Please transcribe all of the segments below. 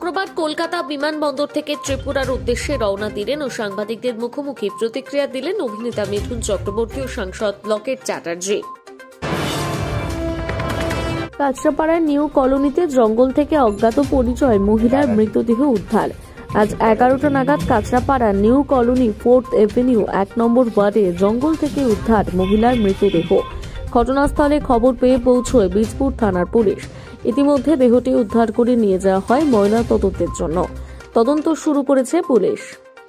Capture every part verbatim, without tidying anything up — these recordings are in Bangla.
শুক্রবার কলকাতা বিমানবন্দর থেকে ত্রিপুরার উদ্দেশ্যে রওনা দিলেন ও সাংবাদিকদের মুখোমুখি প্রতিক্রিয়া দিলেন অভিনেতা মিঠুন চক্রবর্তী ও সাংসদ লকেট চ্যাটার্জি। কাঁচরাপাড়ার নিউ কলোনিতে জঙ্গল থেকে অজ্ঞাত পরিচয় মহিলার মৃতদেহ উদ্ধার। আজ এগারোটা নাগাদ Kanchrapara new colony fourth avenue এক নম্বর ওয়ার্ডে জঙ্গল থেকে উদ্ধার মহিলার মৃতদেহ। ঘটনাস্থলে খবর পেয়ে পৌঁছয় বীজপুর থানার পুলিশ। ইতিমধ্যে দেহটি উদ্ধার করে নিয়ে যাওয়া হয় ময়না তদন্তের জন্য। তদন্ত শুরু করেছে পুলিশ।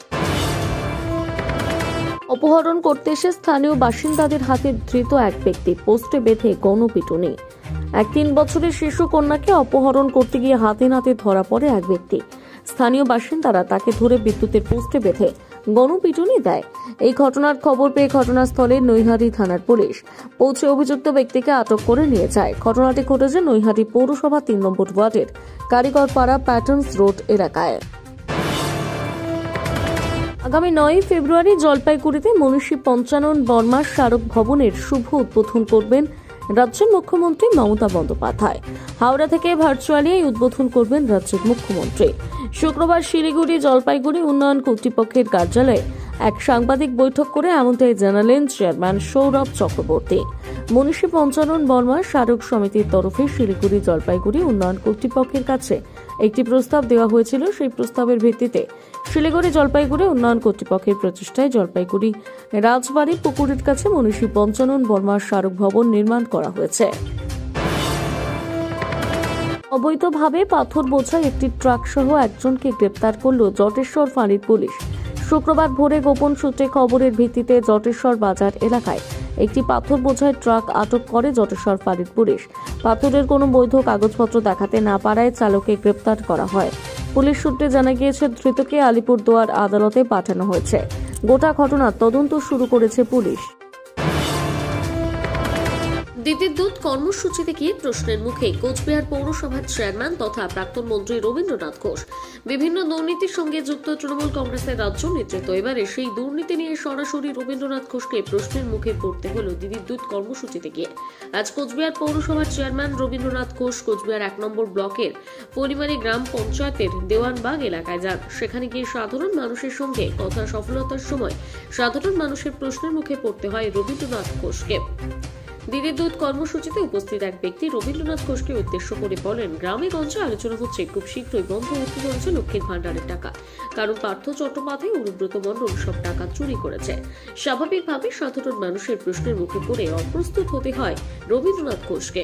অপহরণ করতে এসে স্থানীয় বাসিন্দাদের হাতে ধৃত এক ব্যক্তি, পোস্টে বেঁধে গণপিটুনি। এক তিন বছরের শিশু কন্যাকে অপহরণ করতে গিয়ে হাতে নাতে ধরা পড়ে এক ব্যক্তি। স্থানীয় বাসিন্দারা তাকে ধরে বিদ্যুতের পোস্টে বেঁধে গণপিটুনি দেয়। এই ঘটনার খবর পেয়ে ঘটনাস্থলে নৈহাটি থানার পুলিশ পৌঁছে অভিযুক্ত ব্যক্তিকে আটক করে নিয়ে যায়। ঘটনাটি ঘটেছে নৈহাটি পৌরসভা তিন নম্বর ওয়ার্ডের কারিগরপাড়া প্যাটার্নস রোড এলাকায়। আগামী নয় ফেব্রুয়ারি জলপাইগুড়িতে মনীষী পঞ্চানন বর্মার স্মারক ভবনের শুভ উদ্বোধন করবেন রাজ্যের মুখ্যমন্ত্রী মমতা বন্দ্যোপাধ্যায়। হাওড়া থেকে ভার্চুয়ালি এই উদ্বোধন করবেন রাজ্যের মুখ্যমন্ত্রী। শুক্রবার শিলিগুড়ি জলপাইগুড়ি উন্নয়ন কর্তৃপক্ষের কার্যালয়ে এক সাংবাদিক বৈঠক করে এমনটাই জানালেন চেয়ারম্যান সৌরভ চক্রবর্তী। মনীষী পঞ্চানন বর্মার স্মারক সমিতির তরফে শিলিগুড়ি জলপাইগুড়ি উন্নয়ন কর্তৃপক্ষের কাছে একটি প্রস্তাব দেওয়া হয়েছিল। সেই প্রস্তাবের ভিত্তিতে শিলিগুড়ি জলপাইগুড়ি উন্নয়ন কর্তৃপক্ষের প্রচেষ্টায় জলপাইগুড়ি রাজবাড়ী পুকুরের কাছে মনীষী পঞ্চানন বর্মার স্মারক ভবন নির্মাণ করা হয়েছে। অবৈধভাবে পাথর বোঝাই একটি ট্রাক সহ একজনকে গ্রেপ্তার করল জটেশ্বর ফাঁড়ির পুলিশ। শুক্রবার ভোরে গোপন সূত্রে খবরের ভিত্তিতে জটেশ্বর বাজার এলাকায় একটি পাথর বোঝাই ট্রাক আটক করে জটেশ্বর ফাঁড়ির পুলিশ। পাথরের কোনো বৈধ কাগজপত্র দেখাতে না পারায় চালককে গ্রেপ্তার করা হয়। পুলিশ সূত্রে জানা গিয়েছে ধৃতকে আলিপুরদুয়ার আদালতে পাঠানো হয়েছে। গোটা ঘটনার তদন্ত শুরু করেছে পুলিশ। দিদির দুধ কর্মসূচিতে গিয়ে প্রশ্নের মুখে কোচবিহার পৌরসভার চেয়ারম্যান তথা প্রাক্তন মন্ত্রী রবীন্দ্রনাথ ঘোষ। বিভিন্ন দুর্নীতির সঙ্গে যুক্ত তৃণমূল কংগ্রেসের রাজ্য নেতৃত্ব এবারে সেই দুর্নীতি নিয়ে সরাসরি রবীন্দ্রনাথ ঘোষকে প্রশ্নের মুখে পড়তে হল দিদির দুধ কর্মসূচিতে গিয়ে। আজ কোচবিহার পৌরসভার চেয়ারম্যান রবীন্দ্রনাথ ঘোষ কোচবিহার এক নম্বর ব্লকের পরিমারি গ্রাম পঞ্চায়েতের দেওয়ানবাগ এলাকায় যান। সেখানে গিয়ে সাধারণ মানুষের সঙ্গে কথা সফলতার সময় সাধারণ মানুষের প্রশ্নের মুখে পড়তে হয় রবীন্দ্রনাথ ঘোষকে। দিদির দুধ কর্মসূচিতে উপস্থিত এক ব্যক্তি রবীন্দ্রনাথ ঘোষকে উদ্দেশ্য করে বলেন, গ্রামে গঞ্জে আলোচনা হচ্ছে খুব শীঘ্রই বন্ধ হতে চলেছে লক্ষ্মীর ভান্ডারের টাকা, কারণ পার্থ চট্টোপাধ্যায় অনুব্রত মণ্ডল সব টাকা চুরি করেছে। স্বাভাবিকভাবে সাধারণ মানুষের প্রশ্নের মুখে পড়ে অপ্রস্তুত হতে হয় রবীন্দ্রনাথ ঘোষকে।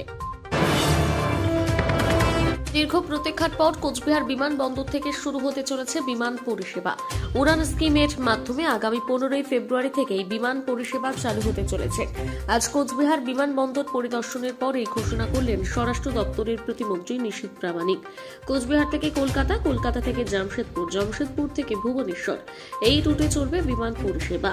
দীর্ঘ প্রতীক্ষার পর কোচবিহার বিমানবন্দর থেকে শুরু হতে চলেছে বিমান পরিষেবা। উড়ান স্কিমের মাধ্যমে আগামী পনেরোই ফেব্রুয়ারি থেকেই বিমান পরিষেবা চালু হতে চলেছে। আজ কোচবিহার বিমানবন্দর পরিদর্শনের পর এই ঘোষণা করলেন স্বরাষ্ট্র দপ্তরের প্রতিমন্ত্রী নিশীথ প্রামাণিক। কোচবিহার থেকে কলকাতা, কলকাতা থেকে জামশেদপুর, জামশেদপুর থেকে ভুবনেশ্বর এই রুটে চলবে বিমান পরিষেবা।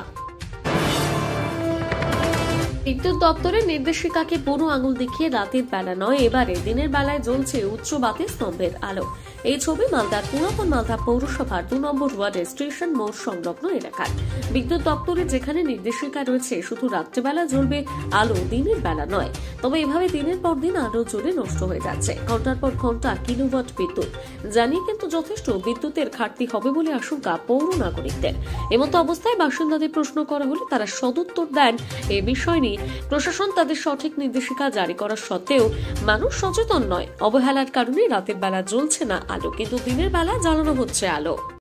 বিদ্যুৎ দপ্তরের নির্দেশিকাকে বুড়ো আঙুল দেখিয়ে রাতের বেলা নয়, এবারে দিনের বেলায় জ্বলছে উচ্চ বাতি স্তম্ভের আলো। এই ছবি মালদার পুরাতন মালদা পৌরসভার দু নম্বর ওয়ার্ডের স্টেশন মোড় সংলগ্ন এলাকার। বিদ্যুৎ দপ্তরের যেখানে নির্দেশিকা রয়েছে শুধু রাত্রেবেলা জ্বলবে আলো, দিনের বেলা নয়। তবে এভাবে দিনের পর দিন আলো জ্বলে নষ্ট হয়ে যাচ্ছে, ঘন্টার পর ঘন্টা কিলোওয়াট বিদ্যুৎ। জানিয়ে কিন্তু যথেষ্ট বিদ্যুতের ঘাটতি হবে বলে আশঙ্কা পৌর নাগরিকদের। এমতো অবস্থায় বাসিন্দাদের প্রশ্ন করা হলে তারা সদুত্তর দেন, এ বিষয় নিয়ে প্রশাসন তাদের সঠিক নির্দেশিকা জারি করা সত্ত্বেও মানুষ সচেতন নয়। অবহেলার কারণে রাতের বেলা জ্বলছে না আলো, কিন্তু দিনের বেলা জ্বালানো হচ্ছে আলো।